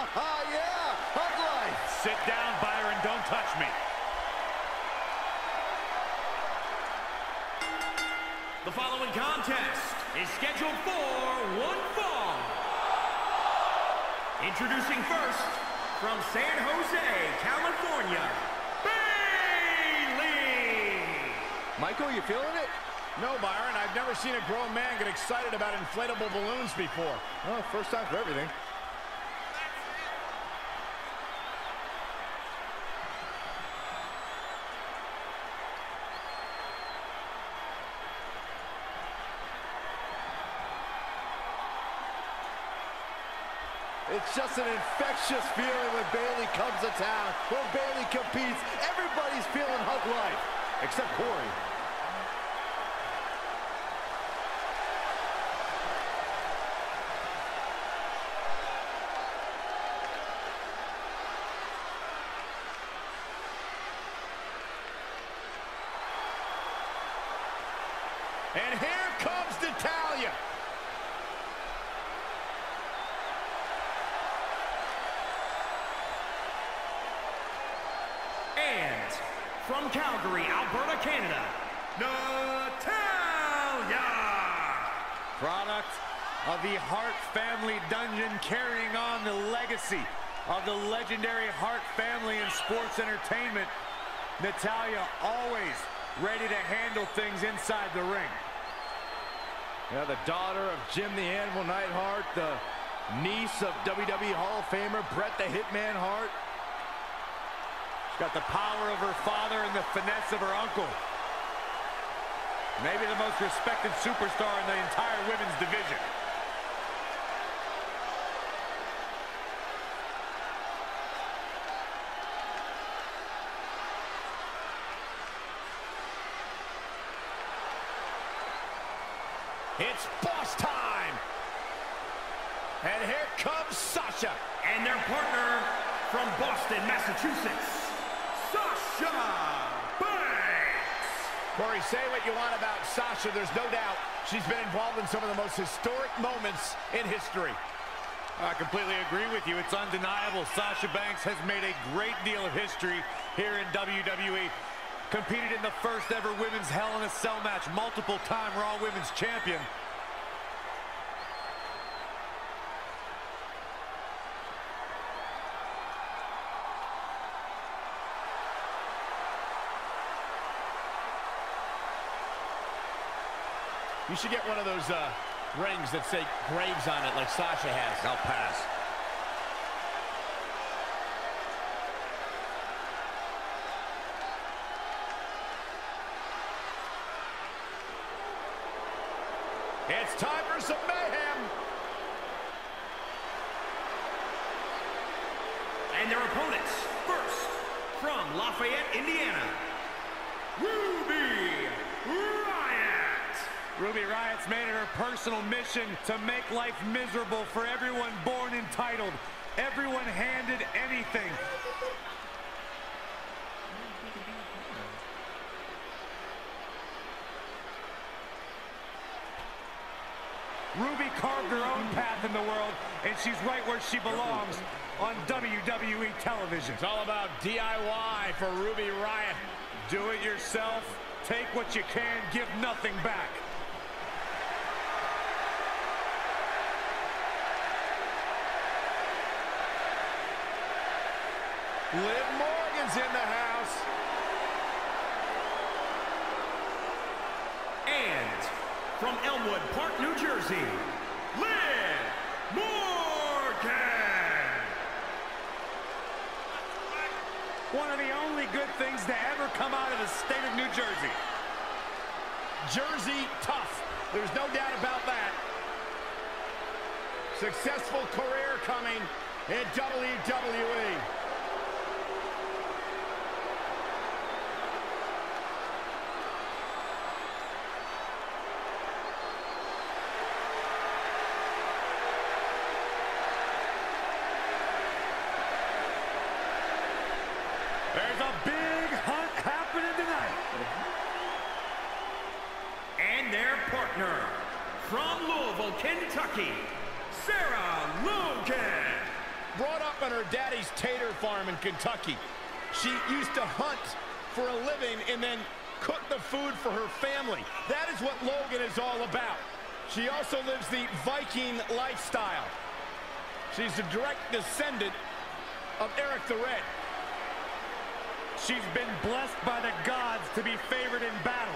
Yeah, hug life. Sit down, Byron. Don't touch me. The following contest is scheduled for one fall. Introducing first, from San Jose, California, Bayley. Michael, you feeling it? No, Byron, I've never seen a grown man get excited about inflatable balloons before. Oh, first time for everything. It's just an infectious feeling when Bayley comes to town. When Bayley competes, everybody's feeling hug life, except Corey. And here comes Natalya. And from Calgary, Alberta, Canada, Natalya. Product of the Hart family dungeon, carrying on the legacy of the legendary Hart family in sports entertainment. Natalya always ready to handle things inside the ring. Yeah, the daughter of Jim the Animal Neidhart, the niece of WWE Hall of Famer Bret the Hitman Hart. She's got the power of her father and the finesse of her uncle. Maybe the most respected superstar in the entire women's division. It's boss time. And here comes Sasha. And their partner from Boston, Massachusetts, Sasha Banks. Corey, say what you want about Sasha. There's no doubt she's been involved in some of the most historic moments in history. I completely agree with you. It's undeniable. Sasha Banks has made a great deal of history here in WWE. Competed in the first ever women's Hell in a Cell match, multiple-time Raw Women's Champion. You should get one of those rings that say Graves on it like Sasha has. I'll pass. It's time for some mayhem. And their opponents, first, from Lafayette, Indiana, Ruby Riott. Ruby Riott's made it her personal mission to make life miserable for everyone born entitled, everyone handed anything. Ruby carved her own path in the world, and she's right where she belongs on WWE television. It's all about DIY for Ruby Riott. Do it yourself, take what you can, give nothing back. Liv Morgan's in the house. And from Elmwood Park, New Jersey, Liv Morgan. One of the only good things to ever come out of the state of New Jersey. Jersey tough. There's no doubt about that. Successful career coming in WWE. There's a big hunt happening tonight. And their partner, from Louisville, Kentucky, Sarah Logan. brought up on her daddy's tater farm in Kentucky. She used to hunt for a living and then cook the food for her family. That is what Logan is all about. She also lives the Viking lifestyle. She's a direct descendant of Eric the Red. She's been blessed by the gods to be favored in battle.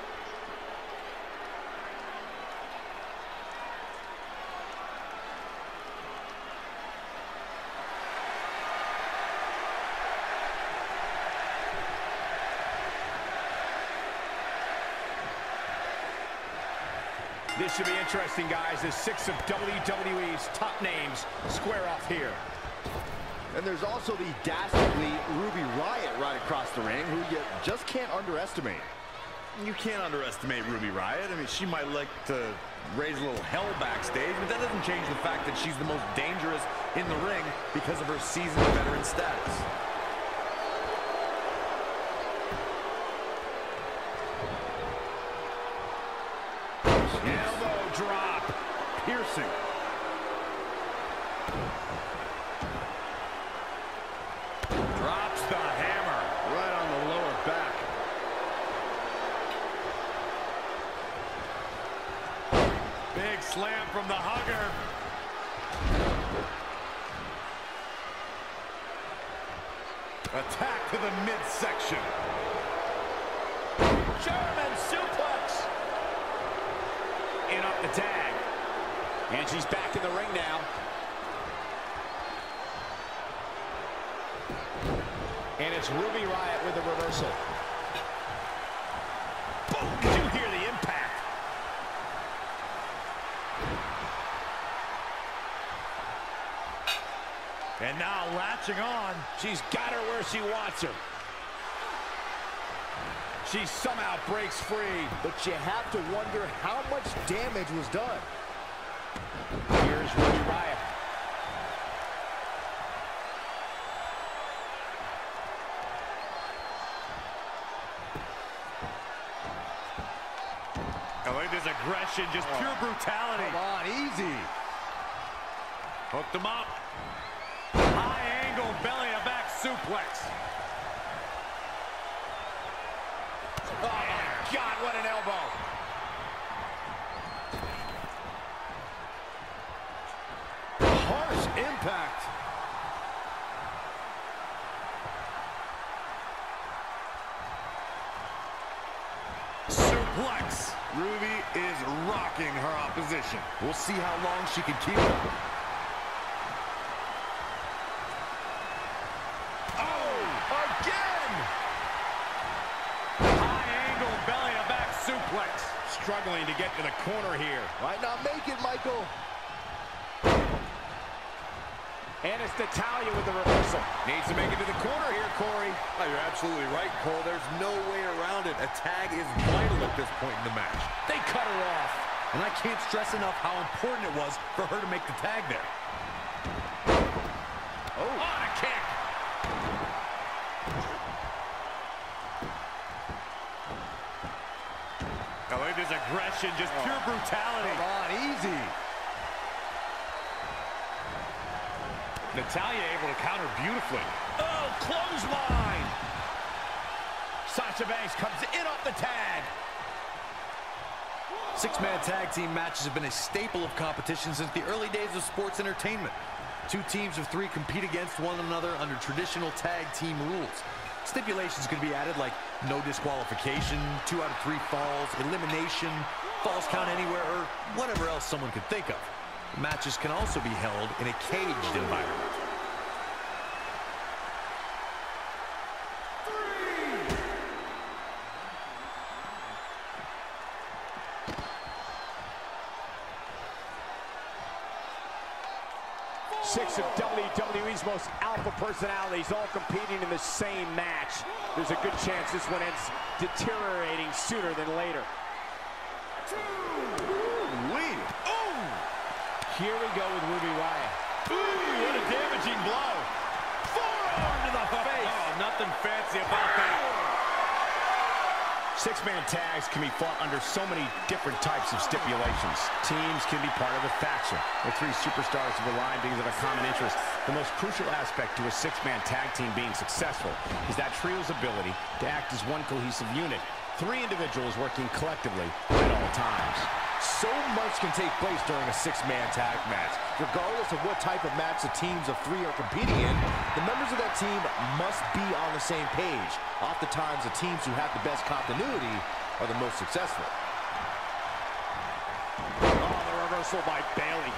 This should be interesting, guys, as 6 of WWE's top names square off here. And there's also the dastardly Ruby Riott right across the ring, who you just can't underestimate. You can't underestimate Ruby Riott. I mean, she might like to raise a little hell backstage, but that doesn't change the fact that she's the most dangerous in the ring because of her seasoned veteran status. Elbow drop. Piercing. Drops the hammer. Right on the lower back. Big slam from the hugger. Attack to the midsection. German suplex. In up the tag. And she's back in the ring now. And it's Ruby Riott with a reversal. Boom! Did you hear the impact? And now latching on. She's got her where she wants her. She somehow breaks free. But you have to wonder how much damage was done. Here's Ruby Riott. I like this aggression, just pure brutality. Come on, easy. Hooked him up. High angle belly to back suplex. Oh, my God, what an elbow. Harsh impact. Suplex. Ruby is rocking her opposition. We'll see how long she can keep it. Oh, again! High angle belly to back suplex. Struggling to get to the corner here. Might not make it, Michael. And it's Natalya with the reversal. Needs to make it to the corner here, Corey. Oh, you're absolutely right, Cole. There's no way around it. A tag is vital at this point in the match. They cut her off. And I can't stress enough how important it was for her to make the tag there. Oh, on a kick. I like this aggression, just pure brutality. Come on, easy. Natalya able to counter beautifully. Oh, clothesline. Sasha Banks comes in off the tag. Six-man tag team matches have been a staple of competition since the early days of sports entertainment. Two teams of three compete against one another under traditional tag team rules. Stipulations can be added like no disqualification, 2 out of 3 falls, elimination, falls count anywhere, or whatever else someone could think of. Matches can also be held in a caged environment. Six of WWE's most alpha personalities all competing in the same match. There's a good chance this one ends deteriorating sooner than later. Here we go with Ruby Riott. Ooh, what a damaging blow. Forearm to the face. Oh, nothing fancy about that. Six-man tags can be fought under so many different types of stipulations. Teams can be part of a faction. The three superstars have aligned because of a common interest. The most crucial aspect to a six-man tag team being successful is that trio's ability to act as one cohesive unit. Three individuals working collectively at all times. So much can take place during a six-man tag match. Regardless of what type of match the teams of three are competing in, the members of that team must be on the same page. Oftentimes, the teams who have the best continuity are the most successful. Oh, the reversal by Bayley.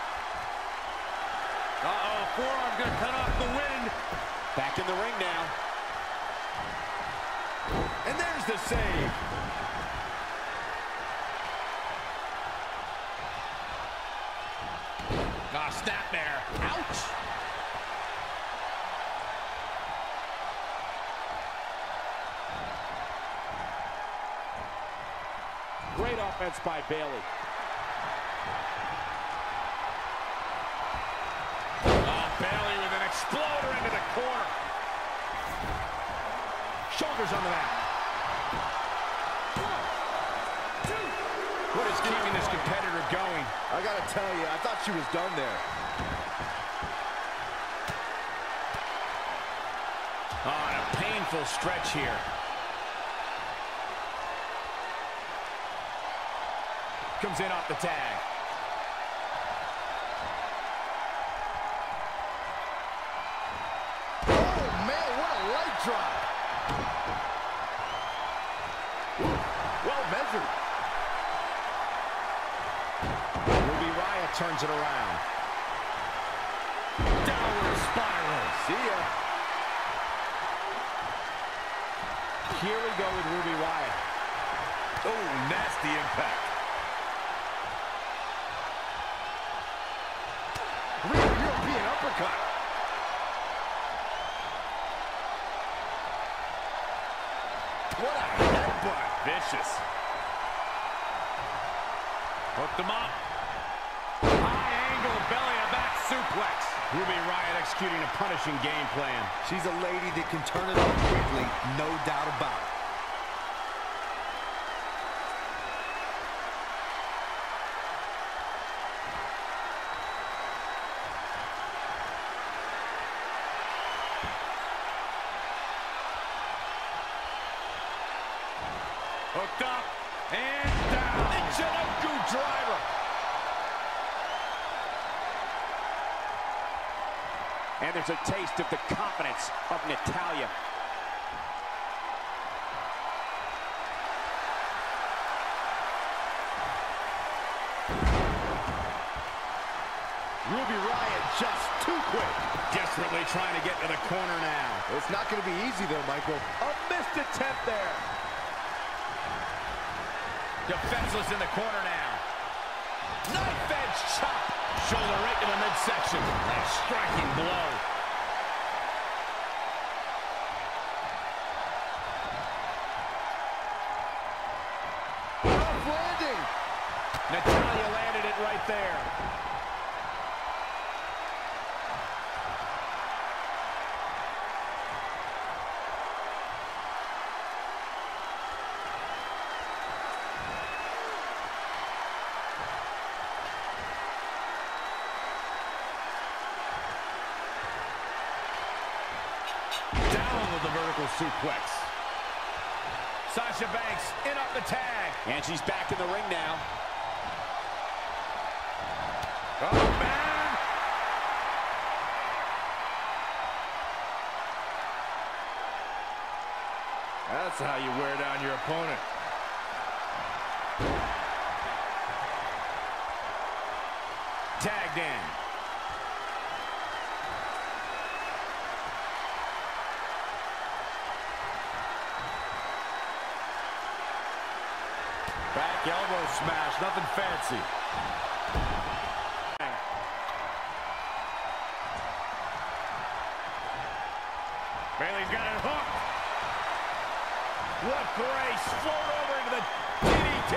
Uh-oh, forearm's gonna cut off the wind. Back in the ring now. And there's the save. Ah, snap there. Ouch! Great offense by Bayley. Oh, Bayley with an exploder into the corner. Shoulders on the mat. What is keeping this competitor going? I gotta tell you, I thought she was done there. On a painful stretch here. Comes in off the tag. Oh, man, what a leg drop. Well measured. Ruby Riott turns it around. Downward spiral. See ya. Here we go with Ruby Riott. Oh, nasty impact. Real European uppercut. What a headbutt. Vicious. Hooked him up. High angle belly-to-back suplex. Ruby Riott executing a punishing game plan. She's a lady that can turn it on quickly, no doubt about it. Hooked up and down. Michinoku driver. And there's a taste of the confidence of Natalya. Ruby Riott just too quick. Desperately trying to get to the corner now. It's not going to be easy, though, Michael. A missed attempt there. Defenseless in the corner now. Knife edge chop. Shoulder right to the midsection. A striking blow. Rough landing. Natalya landed it right there. Down with the vertical suplex. Sasha Banks in up the tag. And she's back in the ring now. Oh, man! That's how you wear down your opponent. Tagged in. Back elbow smash, nothing fancy. Bayley's got it hooked. What grace. Float over into the DDT.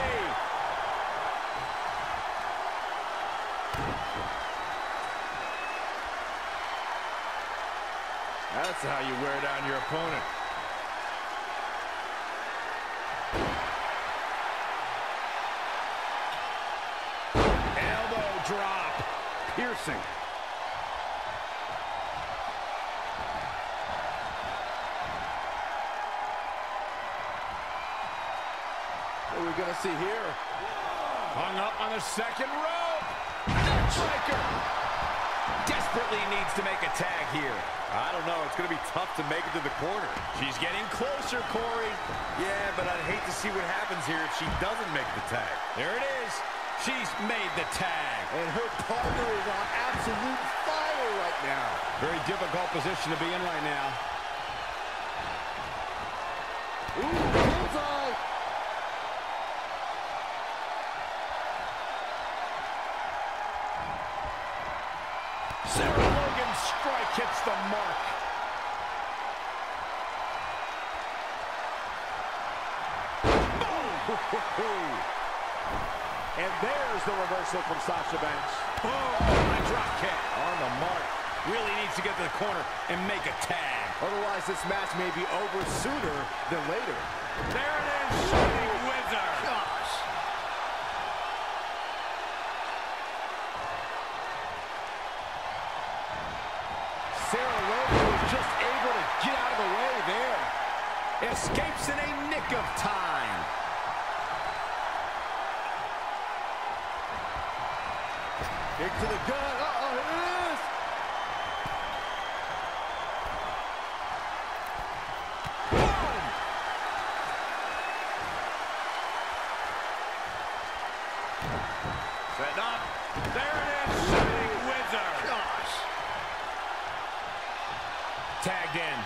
That's how you wear down your opponent. drop. Piercing. What are we going to see here? Hung up on the second rope. Neckbreaker. Desperately needs to make a tag here. I don't know. It's going to be tough to make it to the corner. She's getting closer, Corey. Yeah, but I'd hate to see what happens here if she doesn't make the tag. There it is. She's made the tag. And her partner is on absolute fire right now. Very difficult position to be in right now. Ooh, bullseye. Sarah Logan's strike hits the mark. Boom! And there's the reversal from Sasha Banks. Boom! A drop kick. On the mark. Really needs to get to the corner and make a tag. Otherwise, this match may be over sooner than later. There it is. Shining Wizard. Gosh. Sarah Logan was just able to get out of the way there. Escapes in a nick of time. Kick to the gut. Uh-oh, here it is. Boom! Set up. There it is. Shining Wizard. Gosh. Tagged in.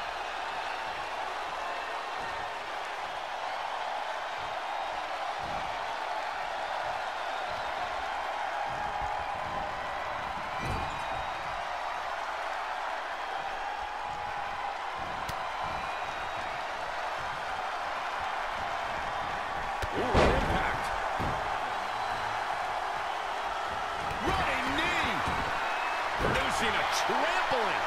Ooh, impact. Running knee. Producing a trampling.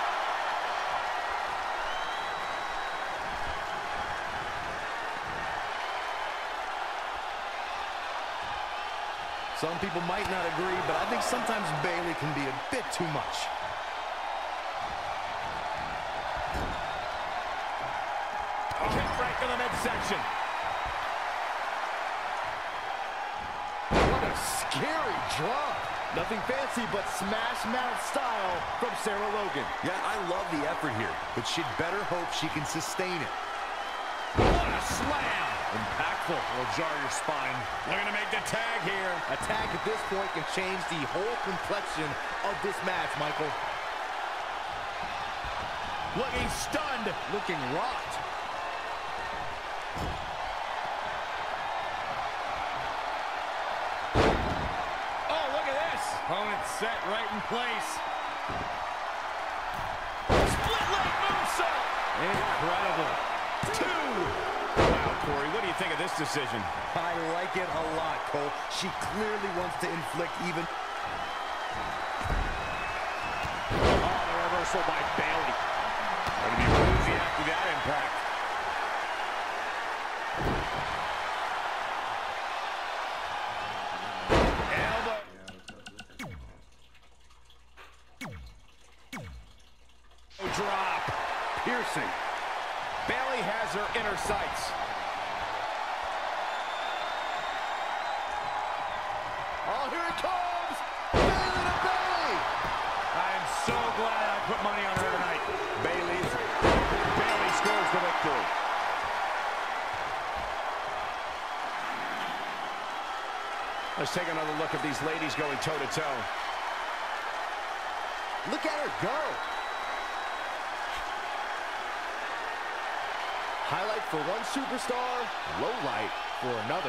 Some people might not agree, but I think sometimes Bayley can be a bit too much. Kick right to the midsection. What a scary drop. Nothing fancy, but smash mouth style from Sarah Logan. Yeah, I love the effort here, but she'd better hope she can sustain it. What a slam. Impactful. Will jar your spine. Looking to make the tag here. A tag at this point can change the whole complexion of this match, Michael. Looking stunned. Looking rocked. Oh, look at this. Opponent set right in place. Split leg moonsault. Incredible. Two. Wow, Corey, what do you think of this decision? I like it a lot, Cole. She clearly wants to inflict even... Oh, the reversal by Bayley. Going to be woozy after that impact. Elbow. Drop. Piercing. Bayley has her inner sights. Oh, here it comes! Bayley to Bayley! I am so glad I put money on her tonight. Bayley scores the victory. Let's take another look at these ladies going toe-to-toe. Look at her go! Highlight for one superstar, low light for another.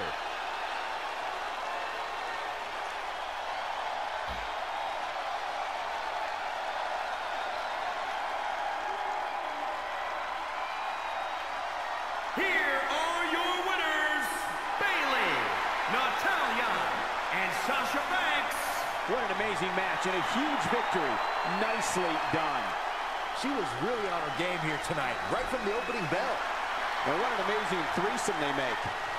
Here are your winners, Bayley, Natalya, and Sasha Banks. What an amazing match and a huge victory. Nicely done. She was really on her game here tonight, right from the opening bell. And what an amazing threesome they make.